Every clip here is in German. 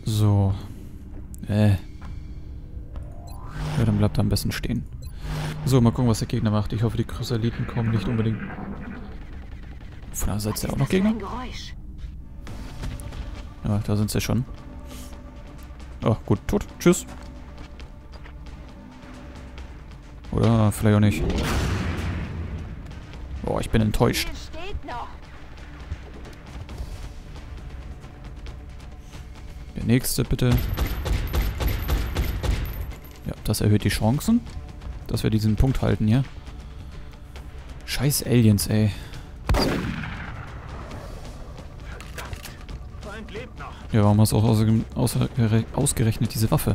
So. Ja, dann bleibt er am besten stehen. So, mal gucken, was der Gegner macht. Ich hoffe, die Chrysaliten kommen nicht unbedingt. Von der Seite auch noch Gegner? Ja, da sind sie schon. Oh, gut, tot. Tschüss. Oder vielleicht auch nicht. Oh, ich bin enttäuscht. Der nächste, bitte. Ja, das erhöht die Chancen, dass wir diesen Punkt halten hier. Scheiß Aliens, ey. Ja, warum hast du auch ausgerechnet diese Waffe?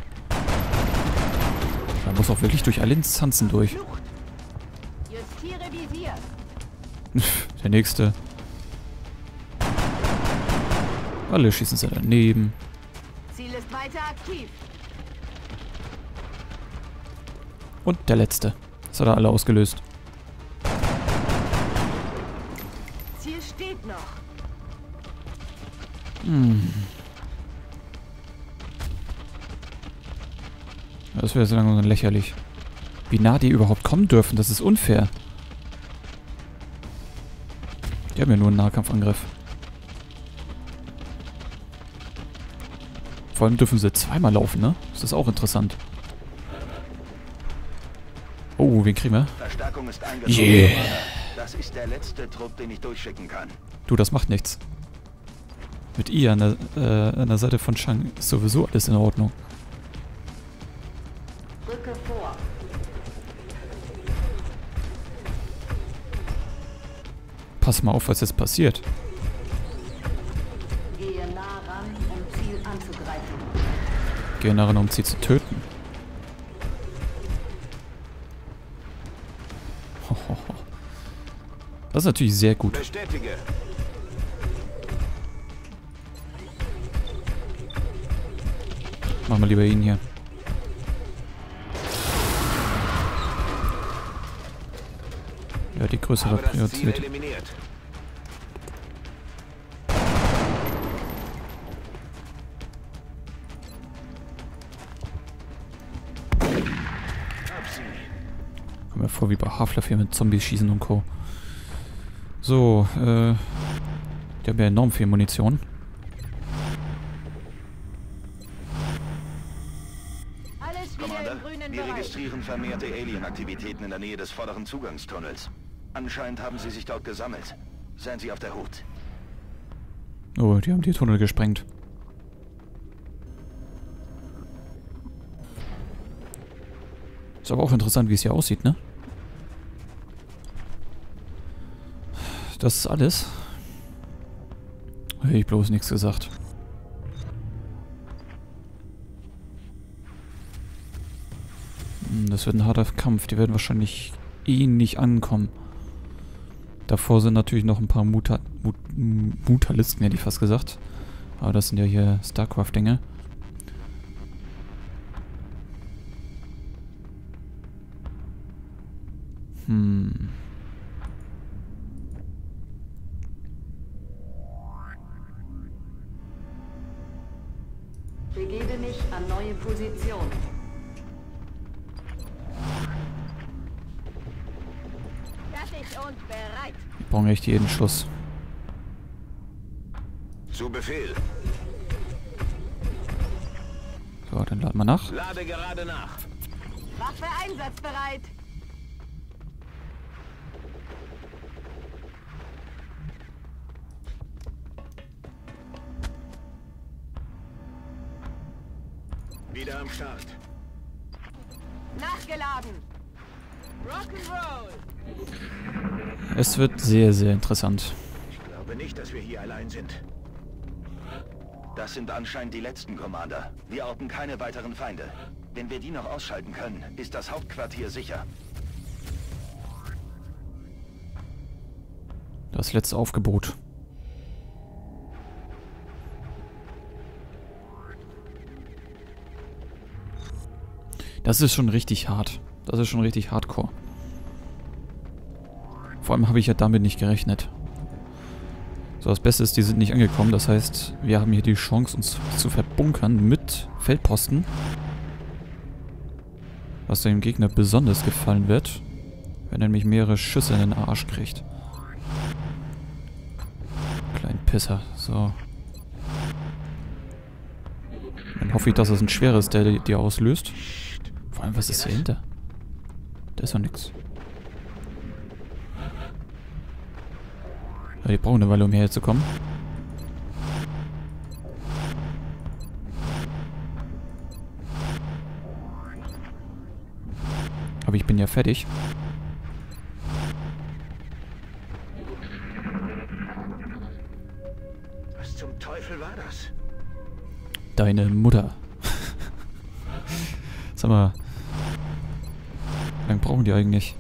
Da muss auch wirklich durch alle Instanzen durch. Der nächste. Alle schießen sie daneben. Ziel ist weiter aktiv. Und der letzte. Das hat er alle ausgelöst. Ziel steht noch. Das wäre so langsam lächerlich. Wie nah die überhaupt kommen dürfen, das ist unfair. Die haben ja nur einen Nahkampfangriff. Vor allem dürfen sie zweimal laufen, ne? Das ist auch interessant. Oh, wen kriegen wir? Verstärkung ist angekommen. Yeah. Das ist der letzte Trupp, den ich durchschicken kann. Du, das macht nichts. Mit ihr an der Seite von Shang ist sowieso alles in Ordnung. Rücke vor. Pass mal auf, was jetzt passiert. Gehe nah ran, um Ziel anzugreifen. Gehe nachher, um sie zu töten. Das ist natürlich sehr gut. Bestätige. Machen wir lieber ihn hier. Ja, die größere Priorität. Eliminiert. Kommen wir vor wie bei Half-Life hier mit Zombies schießen und Co. So, die haben ja enorm viel Munition. Alles wieder Commander, im grünen wir Bereich. registrieren vermehrte Alien-Aktivitäten in der Nähe des vorderen Zugangstunnels. Anscheinend haben sie sich dort gesammelt. Seien Sie auf der Hut. Oh, die haben die Tunnel gesprengt. Ist aber auch interessant, wie es hier aussieht, ne? Das ist alles. Hätte ich bloß nichts gesagt. Das wird ein harter Kampf. Die werden wahrscheinlich eh nicht ankommen. Davor sind natürlich noch ein paar Mutalisten, hätte ich fast gesagt. Aber das sind ja hier StarCraft-Dinge. Begebe mich an neue Position. Fertig und bereit. Wir brauchen echt jeden Schuss. Zu Befehl. So, dann laden wir nach. Lade gerade nach. Waffe einsatzbereit. Wieder am Start. Nachgeladen. Rock'n'Roll. Es wird sehr, sehr interessant. Ich glaube nicht, dass wir hier allein sind. Das sind anscheinend die letzten, Commander. Wir orten keine weiteren Feinde. Wenn wir die noch ausschalten können, ist das Hauptquartier sicher. Das letzte Aufgebot. Das ist schon richtig hart. Das ist schon richtig hardcore. Vor allem habe ich ja damit nicht gerechnet. So, das Beste ist, die sind nicht angekommen. Das heißt, wir haben hier die Chance, uns zu verbunkern mit Feldposten. Was dem Gegner besonders gefallen wird, wenn er nämlich mehrere Schüsse in den Arsch kriegt. Kleinen Pisser. So. Dann hoffe ich, dass es ein schweres, der die auslöst. Vor allem, was ist hier hinter? Da ist doch nix. Ja, die brauchen eine Weile, um hierher zu kommen. Aber ich bin ja fertig. Was zum Teufel war das? Deine Mutter. Sag mal. Wie lange brauchen die eigentlich?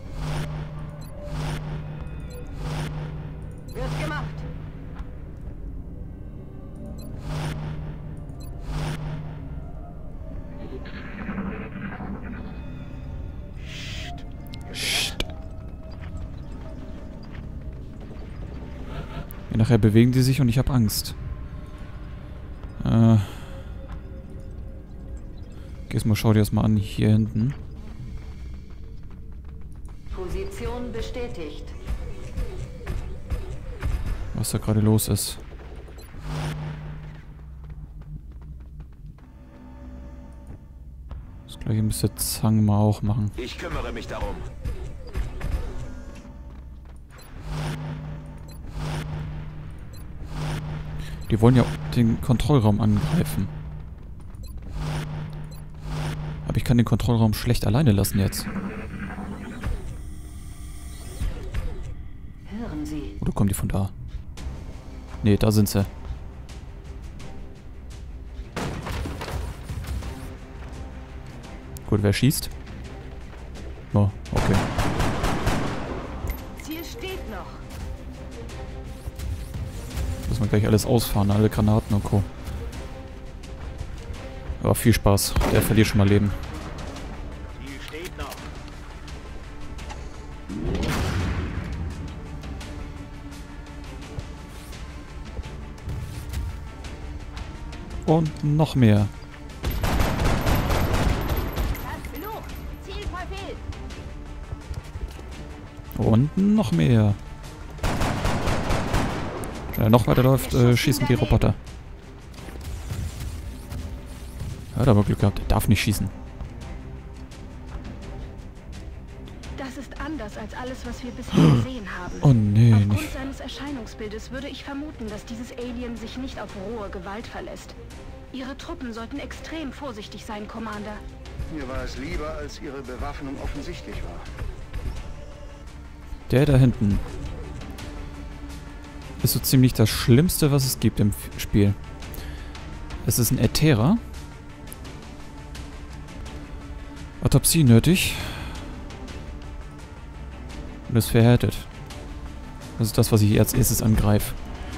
Wird gemacht. Psst. Ja, nachher bewegen die sich und ich habe Angst. Gehst mal, schau dir das mal an, hier hinten. Position bestätigt. Was da gerade los ist. Das gleiche müsste Zang mal auch machen. Ich kümmere mich darum. Die wollen ja den Kontrollraum angreifen. Aber ich kann den Kontrollraum schlecht alleine lassen jetzt. Hören Sie. Oder kommen die von da? Nee, da sind sie. Gut, wer schießt? Oh, okay. Ziel steht noch. Müssen wir gleich alles ausfahren, alle Granaten und Co. Ja, viel Spaß. Der verliert schon mal Leben. Ziel steht noch. Und noch mehr. Genug. Ziel verfehlt. Und noch mehr. Wenn er noch weiter läuft, schießen die Roboter. Er hat aber Glück gehabt, er darf nicht schießen. Das ist anders als alles, was wir bisher gesehen haben. Oh nee, Aufgrund nicht. seines Erscheinungsbildes würde ich vermuten, dass dieses Alien sich nicht auf rohe Gewalt verlässt. Ihre Truppen sollten extrem vorsichtig sein, Commander. Mir war es lieber, als Ihre Bewaffnung offensichtlich war. Der da hinten ist so ziemlich das Schlimmste, was es gibt im Spiel. Es ist ein Ätherer. Autopsie nötig. Und ist verhärtet. Das ist das, was ich als erstes angreife.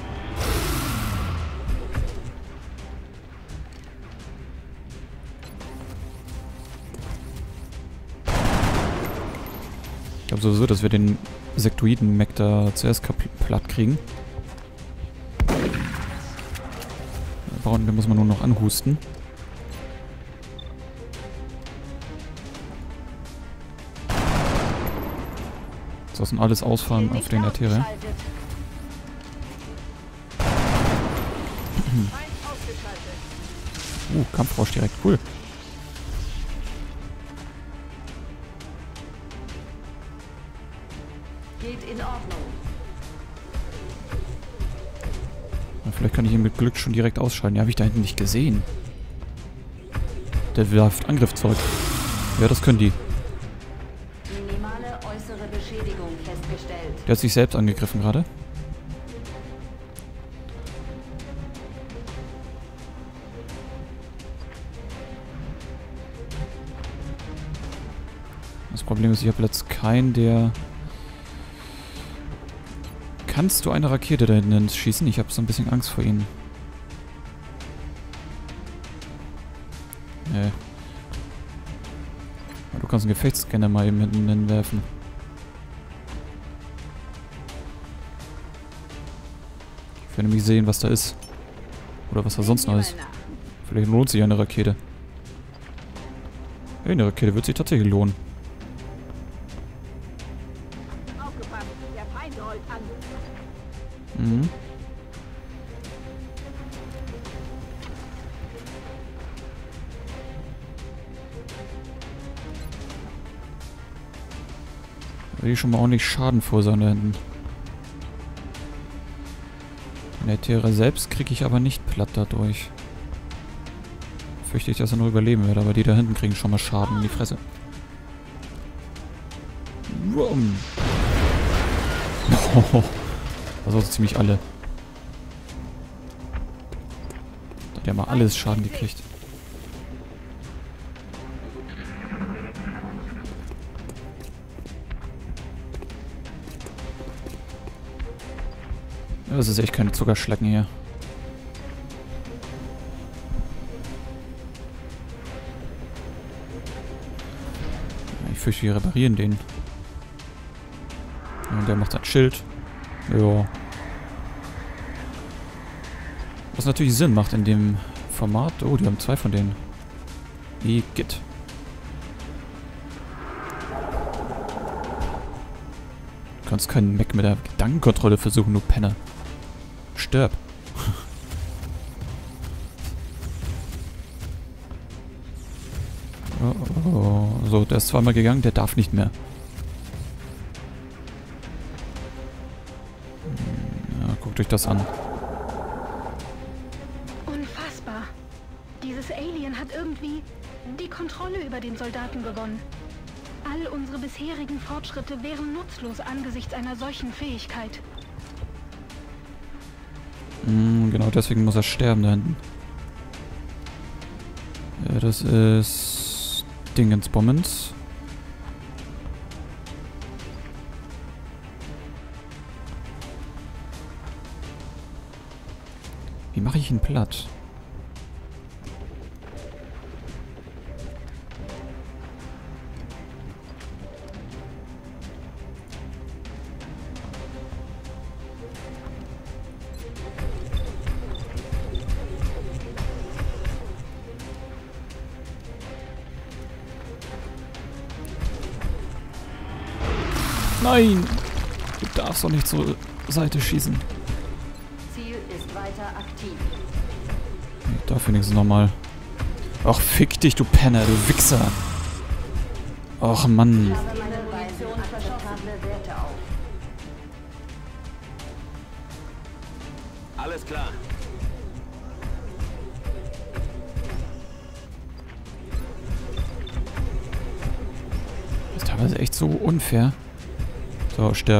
Ich glaube sowieso, dass wir den Sektoiden-Mech da zuerst platt kriegen. Den muss man nur noch anhusten. Ansonsten alles ausfahren auf den Äther. Kampfrausch direkt, cool. Geht in Ordnung. Ja, vielleicht kann ich ihn mit Glück schon direkt ausschalten. Ja, habe ich da hinten nicht gesehen. Der wirft Angriffszeug. Ja, das können die. Minimale äußere Beschädigung festgestellt. Der hat sich selbst angegriffen gerade. Das Problem ist, ich habe jetzt keinen, der... Kannst du eine Rakete da hinten schießen? Ich habe so ein bisschen Angst vor ihnen. Nee. Aber du kannst einen Gefechtsscanner mal eben hinten hinwerfen. Ich will nämlich sehen, was da ist. Oder was da sonst noch ist. Vielleicht lohnt sich eine Rakete. Hey, eine Rakete wird sich tatsächlich lohnen. Aufgepasst, der Feind rollt an. Mhm. Da will ich schon mal ordentlich Schaden verursachen da hinten. In der Terra selbst kriege ich aber nicht platt dadurch. Fürchte ich, dass er noch überleben wird, aber die da hinten kriegen schon mal Schaden in die Fresse. Wum. Oh, das war so ziemlich alle. Da hat ja mal alles Schaden gekriegt. Das ist echt keine Zuckerschlecken hier. Ich fürchte, wir reparieren den. Und der macht sein Schild. Ja. Was natürlich Sinn macht in dem Format. Oh, die haben 2 von denen. Igitt. Du kannst keinen Mac mit der Gedankenkontrolle versuchen, du Penner. Stirb. Oh. So, der ist zweimal gegangen, der darf nicht mehr. Ja, guckt euch das an. Unfassbar. Dieses Alien hat irgendwie die Kontrolle über den Soldaten gewonnen. All unsere bisherigen Fortschritte wären nutzlos angesichts einer solchen Fähigkeit. Genau deswegen muss er sterben da hinten. Ja, das ist Dingensbommens. Wie mache ich ihn platt? Nein! Du darfst doch nicht zur Seite schießen. Ziel ist weiter aktiv. Ich darf wenigstens nochmal. Ach, fick dich, du Penner, du Wichser. Ach, Mann. Ich habe meine Munition akzeptable Werte auf. Alles klar. Das ist teilweise echt so unfair. So, sterb.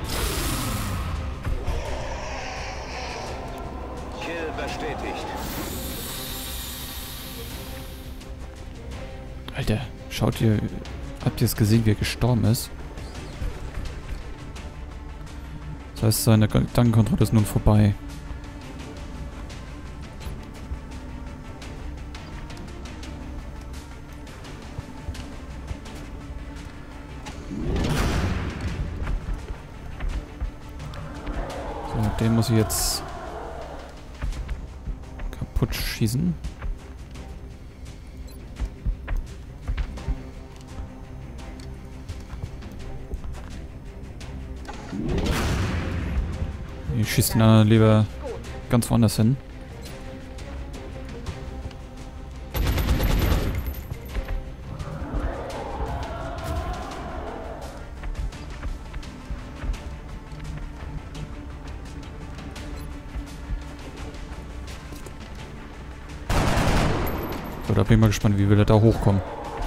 Kill bestätigt. Alter, schaut ihr. Habt ihr es gesehen, wie er gestorben ist? Das heißt, seine Gedankenkontrolle ist nun vorbei. So, den muss ich jetzt kaputt schießen. Ich schieße den anderen lieber ganz woanders hin. So, da bin ich mal gespannt, wie wir da hochkommen.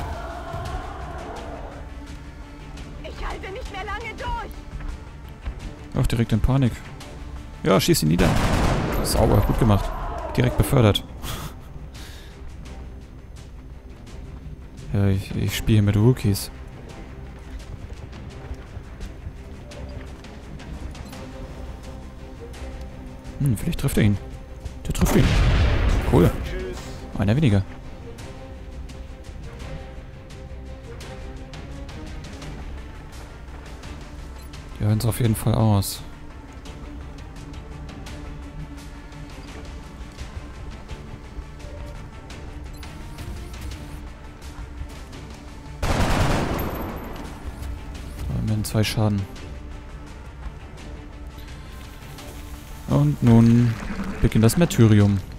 Ich halte nicht mehr lange durch. Auch direkt in Panik. Ja, schieß ihn nieder. Sauber, gut gemacht. Direkt befördert. Ja, ich spiele mit Rookies. Vielleicht trifft er ihn. Der trifft ihn. Cool. Einer weniger. Die hören es auf jeden Fall aus. machen 2 Schaden. Und nun beginnt das Martyrium.